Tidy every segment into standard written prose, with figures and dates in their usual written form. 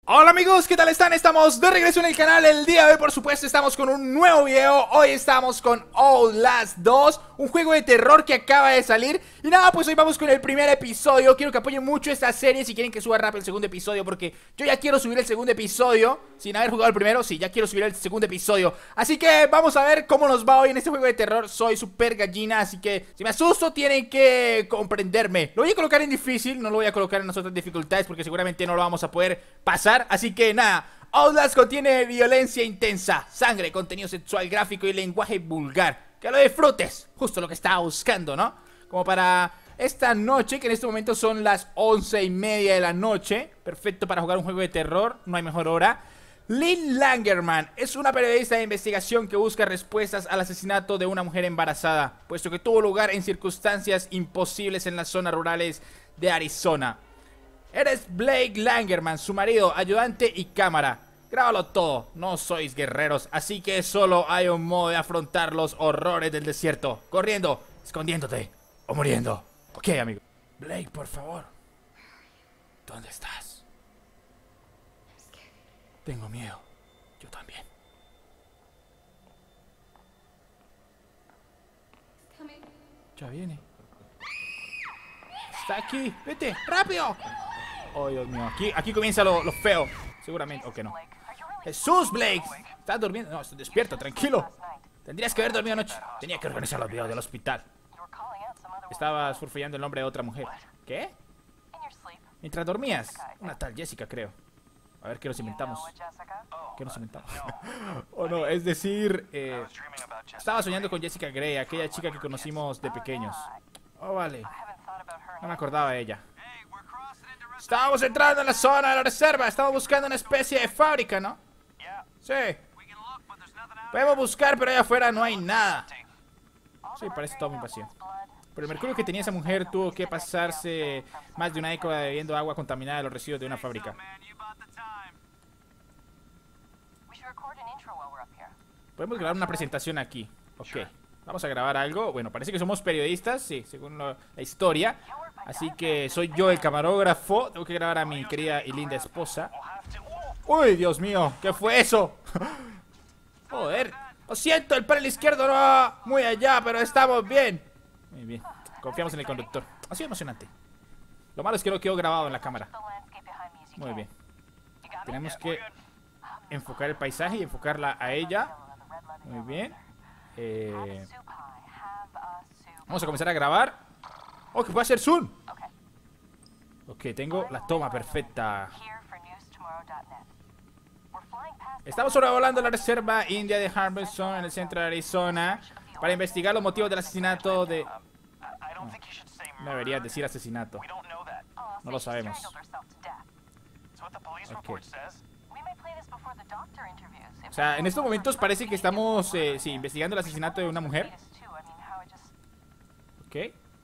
Hola amigos, ¿qué tal están? Estamos de regreso en el canal. El día de hoy, por supuesto, estamos con un nuevo video. Hoy estamos con Outlast 2, un juego de terror que acaba de salir. Y nada, pues hoy vamos con el primer episodio. Quiero que apoyen mucho esta serie si quieren que suba rápido el segundo episodio, porque yo ya quiero subir el segundo episodio sin haber jugado el primero. Sí, ya quiero subir el segundo episodio. Así que vamos a ver cómo nos va hoy en este juego de terror. Soy super gallina, así que si me asusto tienen que comprenderme. Lo voy a colocar en difícil, no lo voy a colocar en las otras dificultades, porque seguramente no lo vamos a poder pasar. Así que nada, Outlast contiene violencia intensa, sangre, contenido sexual, gráfico y lenguaje vulgar. Que lo disfrutes, justo lo que estaba buscando, ¿no? Como para esta noche, que en este momento son las 11:30 de la noche. Perfecto para jugar un juego de terror, no hay mejor hora. Lynn Langermann es una periodista de investigación que busca respuestas al asesinato de una mujer embarazada, puesto que tuvo lugar en circunstancias imposibles en las zonas rurales de Arizona. Eres Blake Langermann, su marido, ayudante y cámara. Grábalo todo, no sois guerreros, así que solo hay un modo de afrontar los horrores del desierto: corriendo, escondiéndote o muriendo. Ok, amigo. Blake, por favor. ¿Dónde estás? Tengo miedo. Yo también. Ya viene. Está aquí. Vete, rápido. Oh, Dios mío. Aquí comienza lo feo. Seguramente. Ok, no. Jesús, Blake. ¿Estás durmiendo? No, estoy despierto, tranquilo. Tendrías que haber dormido anoche. Tenía que organizar los videos del hospital. Estabas furfullando el nombre de otra mujer. ¿Qué? Mientras dormías. Una tal Jessica, creo. A ver qué nos inventamos. ¿Qué nos inventamos? Oh, no, es decir, estaba soñando con Jessica Gray, aquella chica que conocimos de pequeños. Oh, vale. No me acordaba de ella. Estábamos entrando en la zona de la reserva. Estamos buscando una especie de fábrica, ¿no? Sí. Podemos buscar, pero allá afuera no hay nada. Sí, parece todo muy vacío. Pero el mercurio que tenía esa mujer tuvo que pasarse más de una década bebiendo agua contaminada de los residuos de una fábrica. Podemos grabar una presentación aquí. Ok. Vamos a grabar algo. Bueno, parece que somos periodistas, sí, según la historia. Así que soy yo el camarógrafo. Tengo que grabar a mi querida y linda esposa. ¡Uy, Dios mío! ¿Qué fue eso? Joder. Lo siento, el panel izquierdo no va muy allá, pero estamos bien. Muy bien. Confiamos en el conductor. Ha sido emocionante. Lo malo es que no quedó grabado en la cámara. Muy bien. Tenemos que enfocar el paisaje y enfocarla a ella. Muy bien. Vamos a comenzar a grabar. Oh, que puede hacer zoom. Ok, tengo la toma perfecta. Estamos sobrevolando la reserva india de Harbison en el centro de Arizona para investigar los motivos del asesinato de... No deberías decir asesinato. No lo sabemos. Okay. O sea, en estos momentos parece que estamos sí, investigando el asesinato de una mujer. Ok.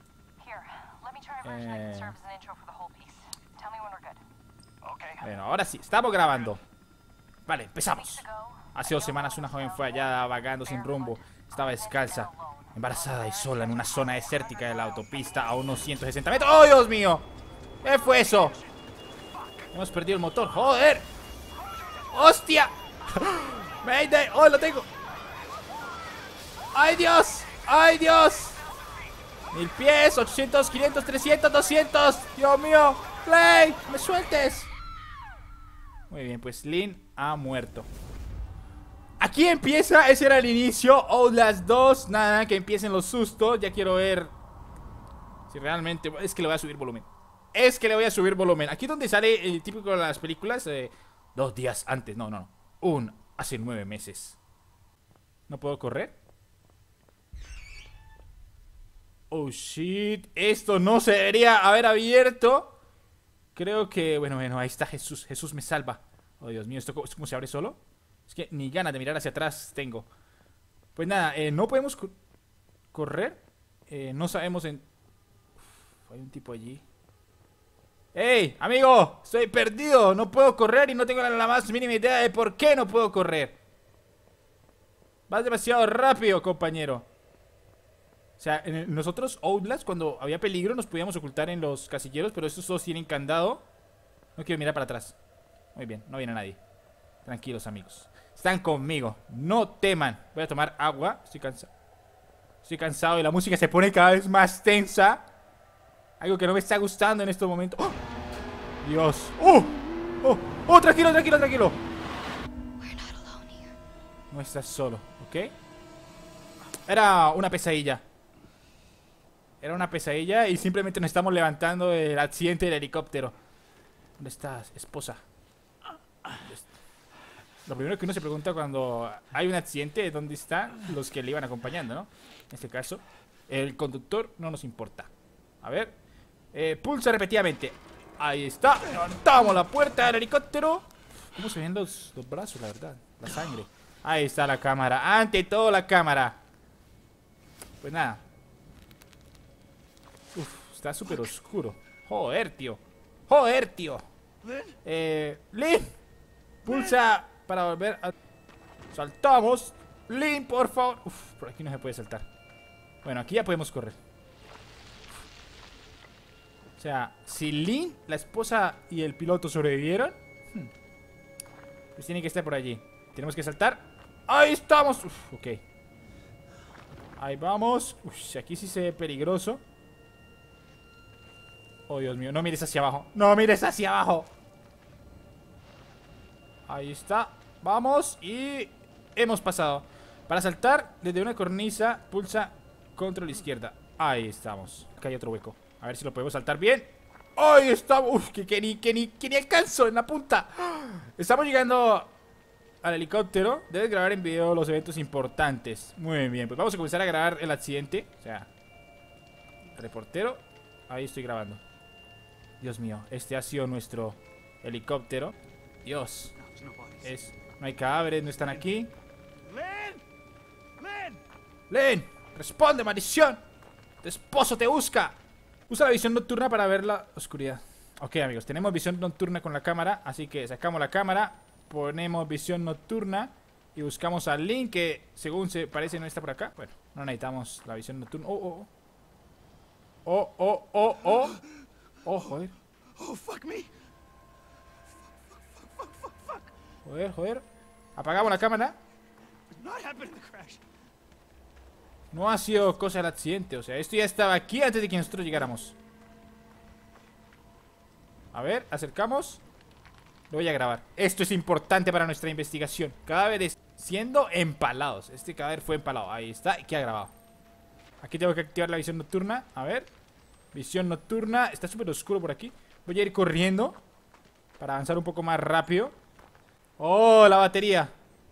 Bueno, ahora sí, estamos grabando. Vale, empezamos. Hace 2 semanas una joven fue hallada vagando sin rumbo. Estaba descalza, embarazada y sola en una zona desértica de la autopista a unos 160 metros. ¡Oh, Dios mío! ¿Qué fue eso? Hemos perdido el motor, ¡joder! ¡Hostia! ¡Mayday! ¡Oh, lo tengo! ¡Ay, Dios! ¡Ay, Dios! 1000 pies, 800, 500, 300, 200. ¡Dios mío! ¡Play! ¡Me sueltes! Muy bien, pues Lynn ha muerto. Aquí empieza, ese era el inicio. Outlast 2, nada, que empiecen los sustos. Ya quiero ver si realmente... Es que le voy a subir volumen. Es que le voy a subir volumen. Aquí donde sale el típico de las películas 2 días antes, no. Hace 9 meses. ¿No puedo correr? Oh shit, esto no se debería haber abierto. Creo que, bueno, ahí está Jesús. Jesús me salva. Oh, Dios mío, ¿esto cómo se abre solo? Es que ni ganas de mirar hacia atrás tengo. Pues nada, no podemos correr. No sabemos en... Uf, hay un tipo allí. ¡Ey, amigo! Estoy perdido, no puedo correr y no tengo la más mínima idea de por qué no puedo correr. Vas demasiado rápido, compañero. O sea, nosotros, Outlast, cuando había peligro nos podíamos ocultar en los casilleros, pero estos todos tienen candado. No quiero mirar para atrás. Muy bien, no viene nadie. Tranquilos, amigos. Están conmigo, no teman. Voy a tomar agua, estoy cansado. Estoy cansado y la música se pone cada vez más tensa. Algo que no me está gustando en estos momentos. ¡Oh! Dios. ¡Oh! ¡Oh! ¡Oh! Tranquilo, tranquilo, tranquilo. No estás solo, ¿ok? Era una pesadilla. Era una pesadilla y simplemente nos estamos levantando del accidente del helicóptero. ¿Dónde estás, esposa? Lo primero que uno se pregunta cuando hay un accidente es dónde están los que le iban acompañando, ¿no? En este caso, el conductor no nos importa. A ver. Pulsa repetidamente. Ahí está. Levantamos la puerta del helicóptero. ¿Cómo se ven los brazos, la verdad? La sangre. Ahí está la cámara. Ante todo la cámara. Pues nada. Uf, está súper oscuro. Joder, tío. Joder, tío. Lynn. Pulsa para volver a... Saltamos. Lynn, por favor. Uf, por aquí no se puede saltar. Bueno, aquí ya podemos correr. O sea, si Lynn, la esposa y el piloto sobrevivieron, pues tiene que estar por allí. Tenemos que saltar. ¡Ahí estamos! Uf, ok. Ahí vamos. Uf, aquí sí se ve peligroso. Oh, Dios mío, no mires hacia abajo. No mires hacia abajo. Ahí está. Vamos y hemos pasado. Para saltar desde una cornisa, pulsa control izquierda. Ahí estamos. Acá hay otro hueco. A ver si lo podemos saltar bien. Ahí estamos. Uf, que ni alcanzo en la punta. Estamos llegando al helicóptero. Debes grabar en video los eventos importantes. Muy bien, pues vamos a comenzar a grabar el accidente. O sea, reportero. Ahí estoy grabando. Dios mío, este ha sido nuestro helicóptero. Dios. No hay cadáveres, no están aquí. Len, responde, maldición. Tu esposo te busca. Usa la visión nocturna para ver la oscuridad. Ok, amigos, tenemos visión nocturna con la cámara. Así que sacamos la cámara, ponemos visión nocturna y buscamos a Lynn, que según se parece no está por acá. Bueno, no necesitamos la visión nocturna. Oh, joder. Joder. Apagamos la cámara. No ha sido cosa del accidente. O sea, esto ya estaba aquí antes de que nosotros llegáramos. A ver, acercamos. Lo voy a grabar. Esto es importante para nuestra investigación. Cadáveres siendo empalados. Este cadáver fue empalado. Ahí está. ¿Y qué ha grabado? Aquí tengo que activar la visión nocturna. A ver. Visión nocturna. Está súper oscuro por aquí. Voy a ir corriendo para avanzar un poco más rápido. Oh, la batería.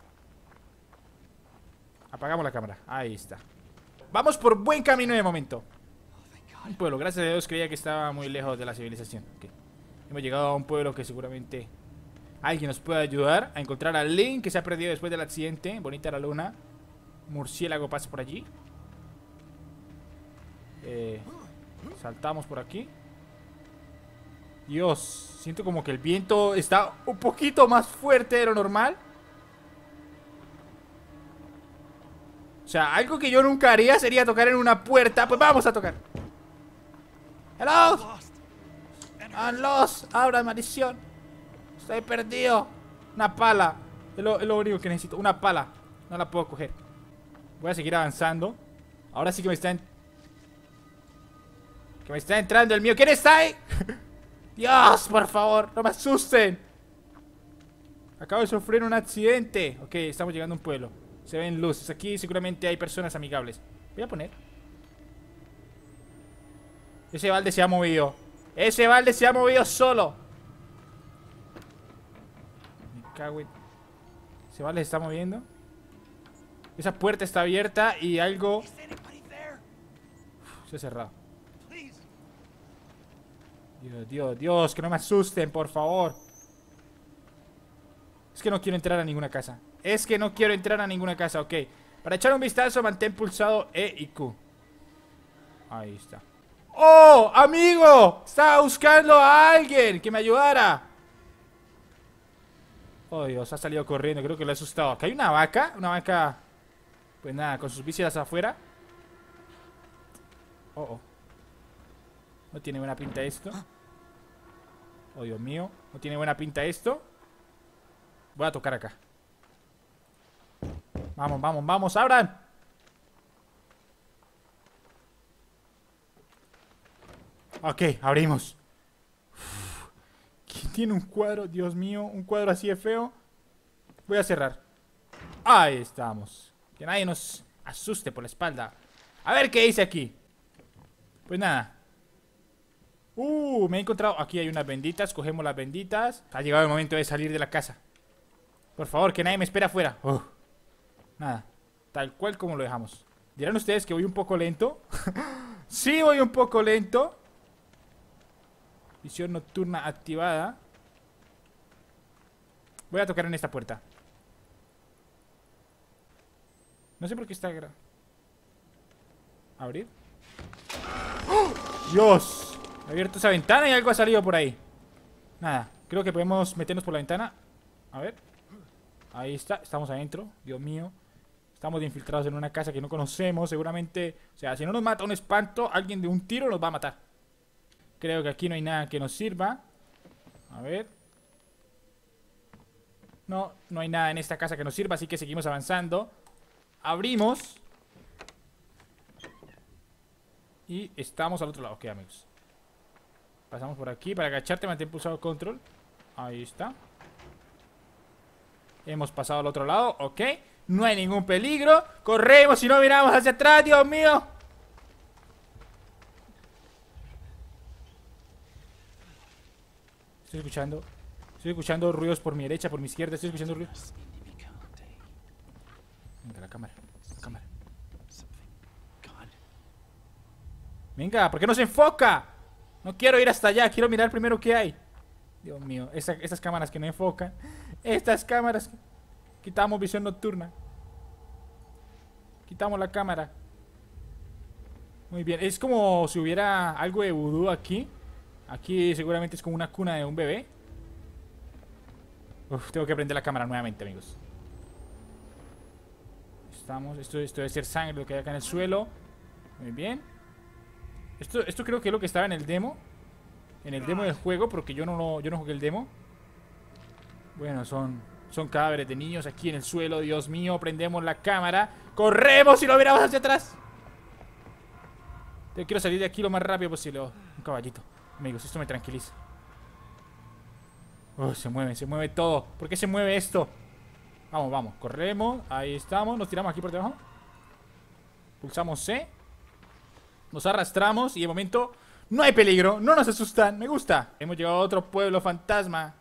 Apagamos la cámara. Ahí está. Vamos por buen camino de momento. Un pueblo, gracias a Dios creía que estaba muy lejos de la civilización. Okay. Hemos llegado a un pueblo que seguramente alguien nos puede ayudar a encontrar a Lynn, que se ha perdido después del accidente. Bonita la luna. Murciélago pasa por allí. Saltamos por aquí. Dios, siento como que el viento está un poquito más fuerte de lo normal. O sea, algo que yo nunca haría sería tocar en una puerta. Pues vamos a tocar. Hello. I'm lost. Abra, maldición. Estoy perdido. Una pala. Es lo único que necesito. Una pala. No la puedo coger. Voy a seguir avanzando. Ahora sí que me está entrando el mío. ¿Quién está ahí? Dios, por favor, no me asusten. Acabo de sufrir un accidente. Ok, estamos llegando a un pueblo. Se ven luces. Aquí seguramente hay personas amigables. Voy a poner. Ese balde se ha movido. Ese balde se ha movido solo. Me cago en... Ese balde se está moviendo. Esa puerta está abierta y algo... Uf, se ha cerrado. Dios, que no me asusten, por favor. Es que no quiero entrar a ninguna casa. Ok. Para echar un vistazo, mantén pulsado E y Q. Ahí está. ¡Oh, amigo! Estaba buscando a alguien que me ayudara. Oh, Dios, ha salido corriendo. Creo que lo he asustado. Acá hay una vaca. Una vaca, pues nada, con sus vísceras afuera. Oh. No tiene buena pinta esto. Oh, Dios mío. No tiene buena pinta esto. Voy a tocar acá. Vamos, vamos, vamos, abran. Ok, abrimos. ¿Quién tiene un cuadro? Dios mío, un cuadro así de feo. Voy a cerrar. Ahí estamos. Que nadie nos asuste por la espalda. A ver qué dice aquí. Pues nada. Me he encontrado. Aquí hay unas benditas. Cogemos las benditas. Ha llegado el momento de salir de la casa. Por favor, que nadie me espera afuera. Nada. Tal cual como lo dejamos. Dirán ustedes que voy un poco lento. Sí, voy un poco lento. Visión nocturna activada. Voy a tocar en esta puerta. No sé por qué está... ¿Abrir? ¡Oh! ¡Dios! He abierto esa ventana y algo ha salido por ahí. Nada, creo que podemos meternos por la ventana. A ver. Ahí está, estamos adentro. Dios mío. Estamos infiltrados en una casa que no conocemos. Seguramente, o sea, si no nos mata un espanto, alguien de un tiro nos va a matar. Creo que aquí no hay nada que nos sirva. A ver. No, no hay nada en esta casa que nos sirva, así que seguimos avanzando. Abrimos. Y estamos al otro lado. Ok, amigos. Pasamos por aquí. Para agacharte, mantén pulsado control. Ahí está. Hemos pasado al otro lado. Ok. No hay ningún peligro. Corremos y no miramos hacia atrás. Dios mío. Estoy escuchando ruidos por mi derecha, por mi izquierda. Estoy escuchando ruidos. Venga, la cámara. La cámara. Venga, ¿por qué no se enfoca? No quiero ir hasta allá, quiero mirar primero qué hay. Dios mío, estas cámaras que no enfocan. Estas cámaras. Quitamos visión nocturna. Quitamos la cámara. Muy bien, es como si hubiera algo de vudú aquí. Aquí seguramente es como una cuna de un bebé. Tengo que prender la cámara nuevamente, amigos. Estamos, esto debe ser sangre lo que hay acá en el suelo. Muy bien. Esto creo que es lo que estaba en el demo. En el demo del juego, porque yo no jugué el demo. Bueno, son cadáveres de niños aquí en el suelo. Dios mío, prendemos la cámara. ¡Corremos y lo miramos hacia atrás! Yo quiero salir de aquí lo más rápido posible. Un caballito. Amigos, esto me tranquiliza. Se mueve todo. ¿Por qué se mueve esto? Vamos, vamos, corremos. Ahí estamos, nos tiramos aquí por debajo. Pulsamos C. Nos arrastramos y de momento no hay peligro, no nos asustan, me gusta. Hemos llegado a otro pueblo fantasma.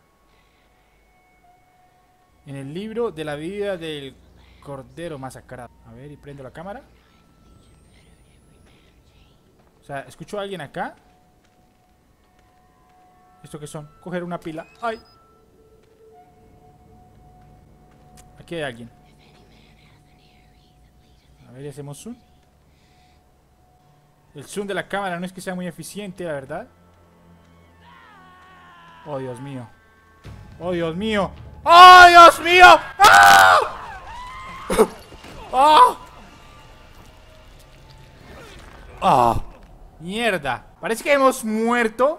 En el libro de la vida del cordero masacrado. A ver, y prendo la cámara. O sea, ¿escucho a alguien acá? ¿Esto qué son? Coger una pila. ¡Ay! Aquí hay alguien. A ver, hacemos zoom. El zoom de la cámara no es que sea muy eficiente, la verdad. ¡Oh, Dios mío! ¡Oh, Dios mío! ¡Oh, Dios mío! ¡Ah! ¡Oh! ¡Oh! ¡Mierda! Parece que hemos muerto.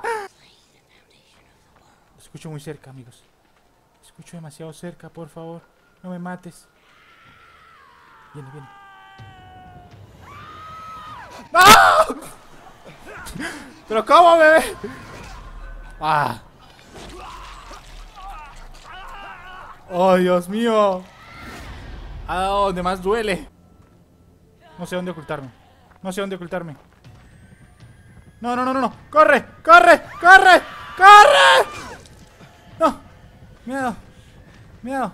Lo escucho muy cerca, amigos. Lo escucho demasiado cerca, por favor. No me mates. Viene, viene. ¡No! ¿Pero cómo, bebé? ¡Ah! ¡Oh, Dios mío! ¿A dónde más duele? No sé dónde ocultarme. No sé dónde ocultarme. No, no, no, no, no. ¡Corre! ¡Corre! ¡Corre! ¡Corre! ¡No! Miedo. Miedo.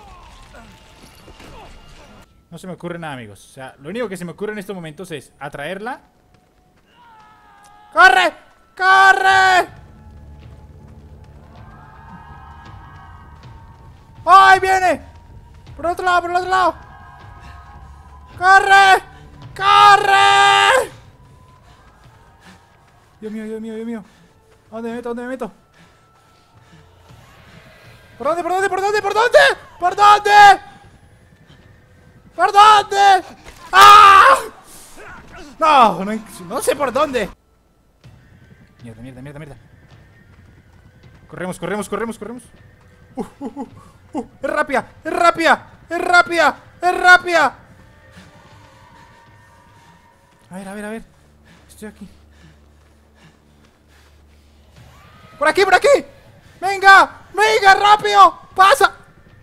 No se me ocurre nada, amigos. O sea, lo único que se me ocurre en estos momentos es atraerla. ¡Corre! ¡Corre! ¡Ay, viene! Por el otro lado, por el otro lado. ¡Corre! ¡Corre! Dios mío, Dios mío, Dios mío. ¿A dónde me meto? ¿A dónde me meto? ¿Por dónde? ¿Por dónde? ¿Por dónde? ¿Por dónde? ¿Por dónde? ¿Por dónde? ¡Ah! No, no sé por dónde. Mierda, mierda, mierda, mierda. Corremos, corremos, corremos, corremos. ¡Es rápida! ¡Es rápida! ¡Es rápida! ¡Es rápida! A ver, a ver, a ver. Estoy aquí. ¡Por aquí, por aquí! ¡Venga! ¡Venga, rápido! ¡Pasa!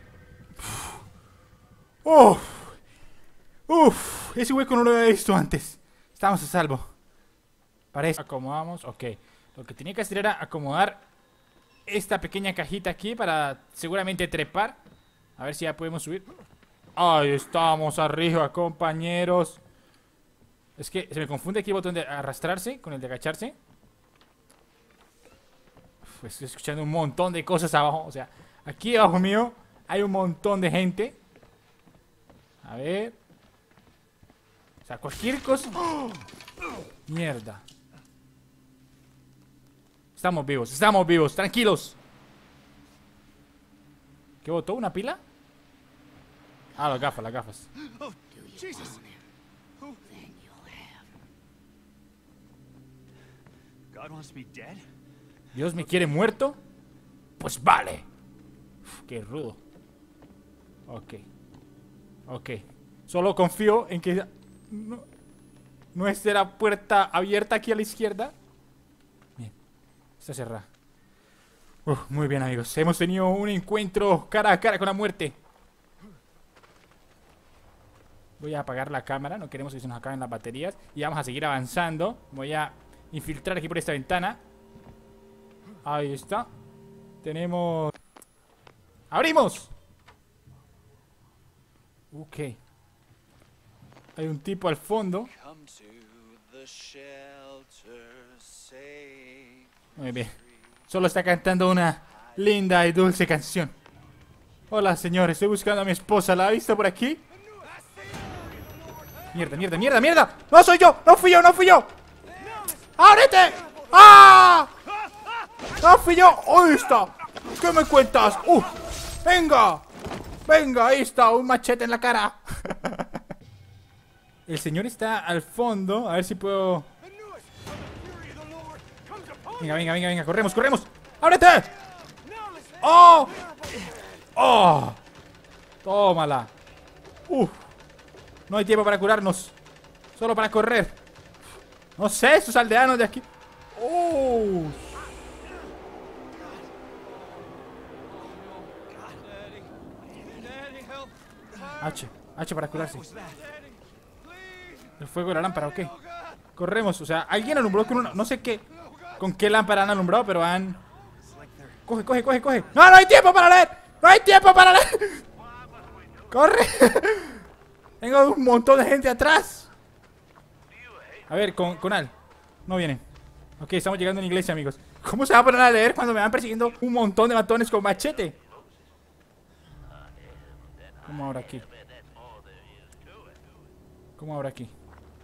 ¡Uf! ¡Uf! Ese hueco no lo había visto antes. Estamos a salvo. Parece. Acomodamos. Ok. Lo que tenía que hacer era acomodar esta pequeña cajita aquí para seguramente trepar. A ver si ya podemos subir. Ahí estamos arriba, compañeros. Es que se me confunde aquí el botón de arrastrarse con el de agacharse. Estoy escuchando un montón de cosas abajo. O sea, aquí abajo mío hay un montón de gente. A ver. O sea, cualquier cosa. ¡Oh! Mierda. Estamos vivos, tranquilos. ¿Qué botó? ¿Una pila? Ah, las gafas, las gafas. ¿Dios me quiere muerto? Pues vale. Uf, qué rudo. Ok. Ok. Solo confío en que no esté la puerta abierta aquí a la izquierda. Bien. Está cerrada. Muy bien, amigos. Hemos tenido un encuentro cara a cara con la muerte. Voy a apagar la cámara. No queremos que se nos acaben las baterías. Y vamos a seguir avanzando. Voy a infiltrar aquí por esta ventana. Ahí está. Tenemos... ¡Abrimos! Ok. Hay un tipo al fondo. Muy bien. Solo está cantando una linda y dulce canción. Hola, señor. Estoy buscando a mi esposa. ¿La ha visto por aquí? Mierda, mierda, mierda, mierda. ¡No soy yo! ¡No fui yo! ¡No fui yo! ¡Ábrete! ¡Ah! ¡No fui yo! ¡Ahí está! ¿Qué me cuentas? ¡Venga! ¡Venga! Ahí está, un machete en la cara. El señor está al fondo. A ver si puedo... Venga, venga, venga, venga. Corremos, corremos. ¡Ábrete! ¡Oh! ¡Oh! Tómala. No hay tiempo para curarnos. Solo para correr. No sé, esos aldeanos de aquí. H para curarse. El fuego de la lámpara, ok. Corremos, o sea, alguien alumbró con una... No sé qué... Con qué lámpara han alumbrado, pero han... Coge, coge, coge, coge. ¡No, no hay tiempo para leer! ¡No hay tiempo para leer! ¡Corre! Tengo un montón de gente atrás. A ver, con Al. No vienen. Ok, estamos llegando a una iglesia, amigos. ¿Cómo se va a poner a leer cuando me van persiguiendo un montón de matones con machete? ¿Cómo ahora aquí? ¿Cómo ahora aquí?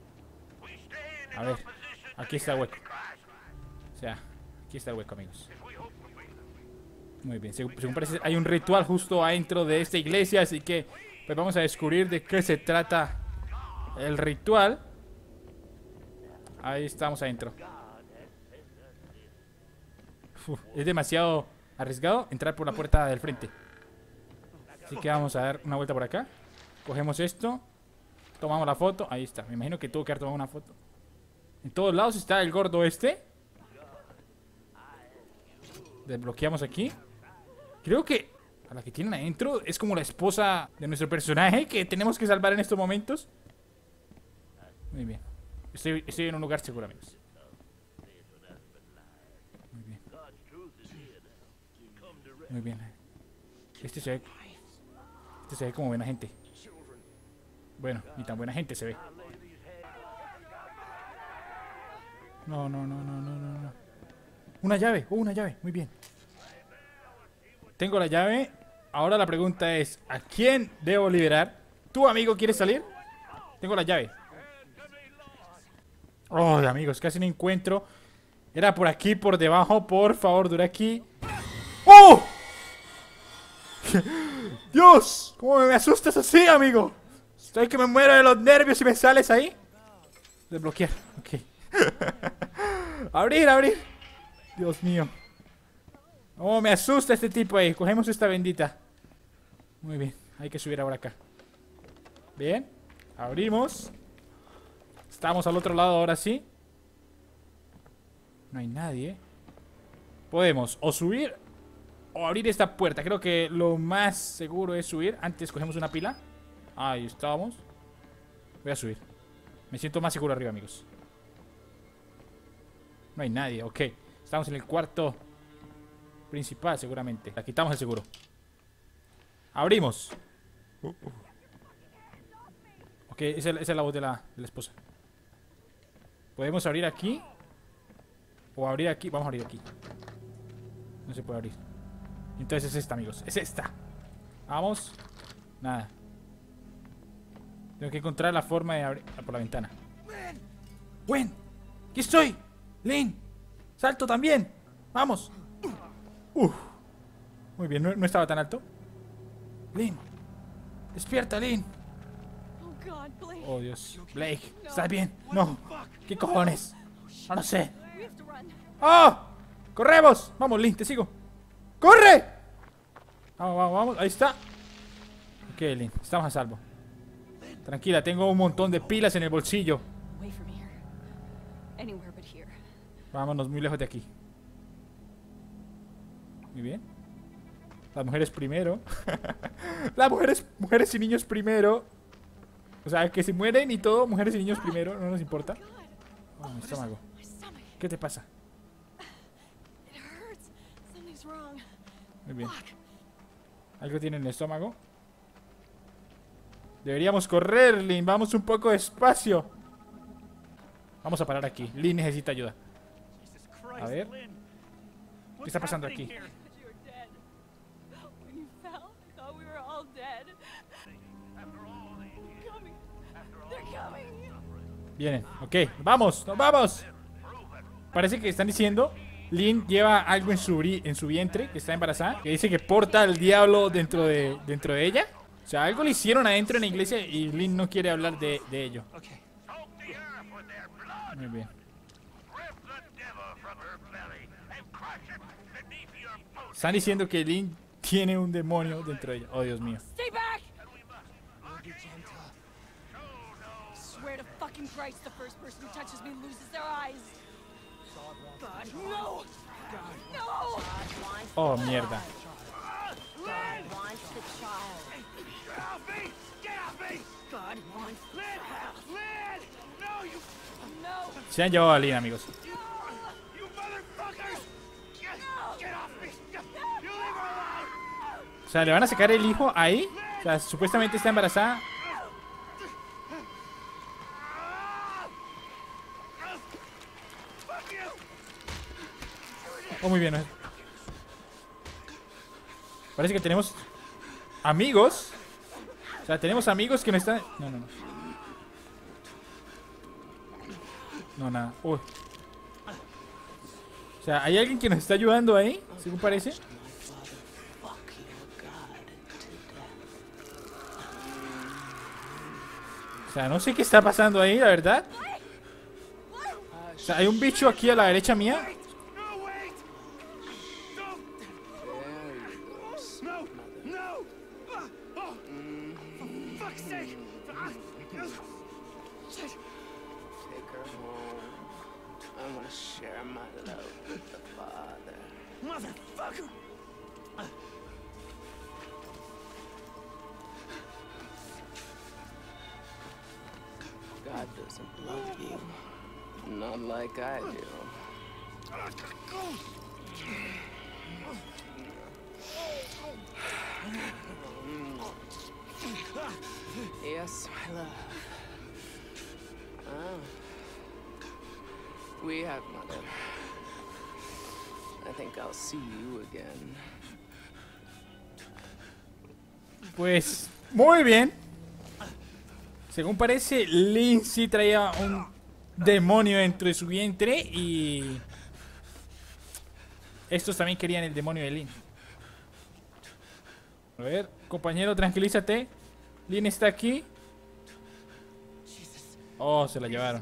A ver, aquí está el hueco. O sea, aquí está el hueco, amigos. Muy bien, según parece hay un ritual justo adentro de esta iglesia. Así que pues vamos a descubrir de qué se trata el ritual. Ahí estamos adentro. Es demasiado arriesgado entrar por la puerta del frente. Así que vamos a dar una vuelta por acá. Cogemos esto. Tomamos la foto. Ahí está, me imagino que tuvo que haber tomado una foto. En todos lados está el gordo este. Desbloqueamos aquí. Creo que a la que tienen adentro es como la esposa de nuestro personaje que tenemos que salvar en estos momentos. Muy bien. Estoy en un lugar seguro, amigos. Muy bien. Muy bien. Este se ve como buena gente. Bueno, ni tan buena gente se ve. No, no, no, no, no, no, no. Una llave, una llave, muy bien. Tengo la llave. Ahora la pregunta es, ¿a quién debo liberar? ¿Tu amigo quiere salir? Tengo la llave. Oh, amigos, casi no encuentro. Era por aquí, por debajo. Por favor, dura aquí. ¡Oh! ¡Dios! ¿Cómo me asustas así, amigo? Estoy que me muero de los nervios y me sales ahí. Desbloquear, ok. Abrir, abrir. Dios mío. Oh, me asusta este tipo ahí. Cogemos esta bendita. Muy bien, hay que subir ahora acá. Bien, abrimos. Estamos al otro lado ahora sí. No hay nadie. Podemos o subir o abrir esta puerta. Creo que lo más seguro es subir. Antes cogemos una pila. Ahí estábamos. Voy a subir. Me siento más seguro arriba, amigos. No hay nadie, ok. Estamos en el cuarto principal, seguramente. La quitamos el seguro. Abrimos. Ok, esa es la voz de la esposa. ¿Podemos abrir aquí? O abrir aquí. Vamos a abrir aquí. No se puede abrir. Entonces es esta, amigos. Es esta. Vamos. Nada. Tengo que encontrar la forma de abrir por la ventana. ¡Gwen! ¡Aquí estoy! ¡Lynn! ¡Salto también! ¡Vamos! Muy bien, no estaba tan alto. ¡Lynn! ¡Despierta, Lynn! Oh, Dios. Blake, ¿estás bien? No. ¿Qué cojones? No lo sé. ¡Oh! ¡Corremos! Vamos, Lynn, te sigo. ¡Corre! Vamos, vamos, vamos. Ahí está. Ok, Lynn, estamos a salvo. Tranquila, tengo un montón de pilas en el bolsillo. Vámonos muy lejos de aquí. Muy bien. Las mujeres primero. Las mujeres y niños primero. O sea, que se mueren y todo, mujeres y niños primero, no nos importa. Oh, mi estómago. ¿Qué te pasa? Muy bien. Algo tiene en el estómago. Deberíamos correr, Lynn. Vamos un poco despacio. Vamos a parar aquí. Lynn necesita ayuda. A ver. ¿Qué está pasando aquí? Vienen, ok, vamos, nos vamos. Parece que están diciendo Lynn lleva algo en su vientre, que está embarazada, que dice que porta al diablo dentro de ella. O sea, algo le hicieron adentro en la iglesia y Lynn no quiere hablar de ello. Muy bien. Están diciendo que Lynn tiene un demonio dentro de ella. Oh, Dios mío. Oh, mierda. Se han llevado a Lynn, amigos. O sea, ¿le van a sacar el hijo ahí? O sea, supuestamente está embarazada. Oh, muy bien. Parece que tenemos amigos. O sea, tenemos amigos que no están... No, no, no. No, nada. Uy. O sea, ¿hay alguien que nos está ayudando ahí? Según parece. O sea, no sé qué está pasando ahí, la verdad. O sea, hay un bicho aquí a la derecha mía. God doesn't love you, not like I do. Yes, my love. Oh. We have, mother. I think I'll see you again. Pues, muy bien. Según parece, Lynn sí traía un demonio dentro de su vientre y estos también querían el demonio de Lynn. A ver, compañero, tranquilízate. Lynn está aquí. Oh, se la llevaron.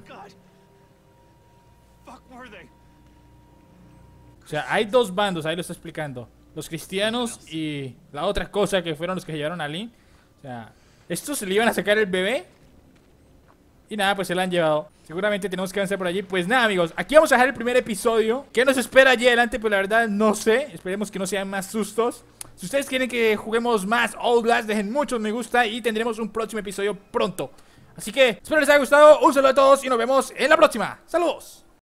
O sea, hay dos bandos, ahí lo está explicando. los cristianos y la otra cosa que fueron los que se llevaron a Lynn. O sea, estos le iban a sacar el bebé y nada, pues se la han llevado. Seguramente tenemos que avanzar por allí. Pues nada, amigos, aquí vamos a dejar el primer episodio. ¿Qué nos espera allí adelante? Pues la verdad no sé. Esperemos que no sean más sustos. Si ustedes quieren que juguemos más Outlast, dejen muchos me gusta y tendremos un próximo episodio pronto. Así que espero les haya gustado. Un saludo a todos y nos vemos en la próxima. ¡Saludos!